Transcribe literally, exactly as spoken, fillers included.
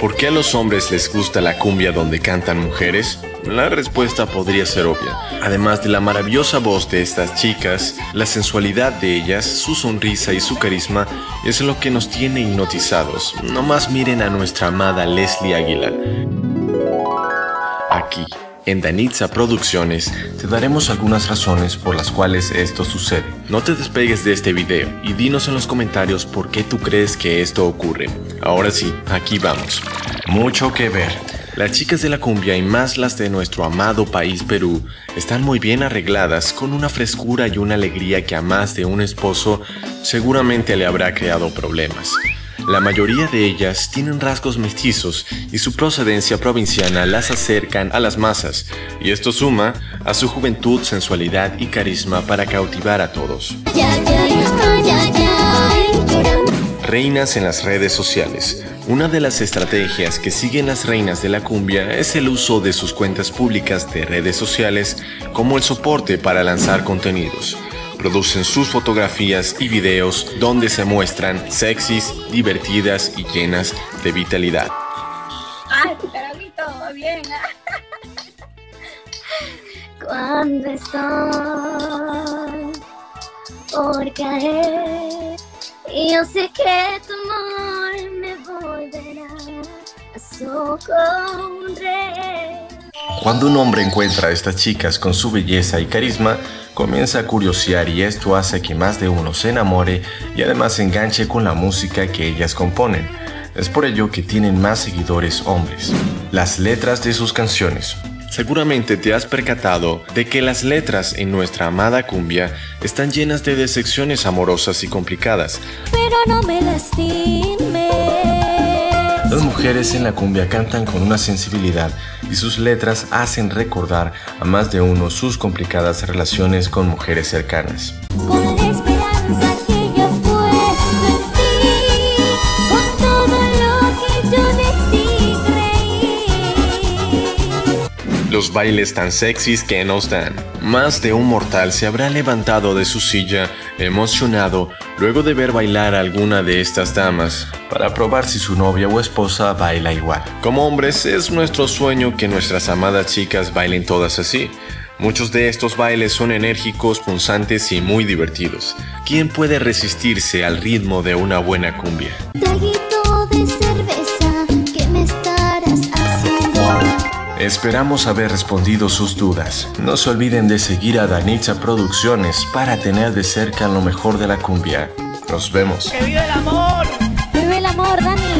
¿Por qué a los hombres les gusta la cumbia donde cantan mujeres? La respuesta podría ser obvia. Además de la maravillosa voz de estas chicas, la sensualidad de ellas, su sonrisa y su carisma es lo que nos tiene hipnotizados. Nomás miren a nuestra amada Leslie Águila. Aquí, en Danitza Producciones, te daremos algunas razones por las cuales esto sucede. No te despegues de este video y dinos en los comentarios por qué tú crees que esto ocurre. Ahora sí, aquí vamos. Mucho que ver. Las chicas de la cumbia y más las de nuestro amado país Perú están muy bien arregladas, con una frescura y una alegría que a más de un esposo seguramente le habrá creado problemas. La mayoría de ellas tienen rasgos mestizos y su procedencia provinciana las acercan a las masas, y esto suma a su juventud, sensualidad y carisma para cautivar a todos. Reinas en las redes sociales. Una de las estrategias que siguen las reinas de la cumbia es el uso de sus cuentas públicas de redes sociales como el soporte para lanzar contenidos. Producen sus fotografías y videos donde se muestran sexys, divertidas y llenas de vitalidad. Ay, para mí todo bien. Cuando estoy por caer, yo sé que tu amor me volverá a socorrer. Cuando un hombre encuentra a estas chicas con su belleza y carisma, comienza a curiosear, y esto hace que más de uno se enamore y además se enganche con la música que ellas componen. Es por ello que tienen más seguidores hombres. Las letras de sus canciones. Seguramente te has percatado de que las letras en nuestra amada cumbia están llenas de decepciones amorosas y complicadas. Pero no me lastimes. Las mujeres en la cumbia cantan con una sensibilidad y sus letras hacen recordar a más de uno sus complicadas relaciones con mujeres cercanas. Con la esperanza que yo he puesto en ti, con todo lo que yo de ti creí. Los bailes tan sexys que nos dan. Más de un mortal se habrá levantado de su silla emocionado luego de ver bailar a alguna de estas damas, para probar si su novia o esposa baila igual. Como hombres, es nuestro sueño que nuestras amadas chicas bailen todas así. Muchos de estos bailes son enérgicos, punzantes y muy divertidos. ¿Quién puede resistirse al ritmo de una buena cumbia? Traguito de cerveza que me estarás haciendo. Esperamos haber respondido sus dudas. No se olviden de seguir a Danitza Producciones para tener de cerca lo mejor de la cumbia. Nos vemos. ¡Que vive el amor! ¡Vive el amor, Dani!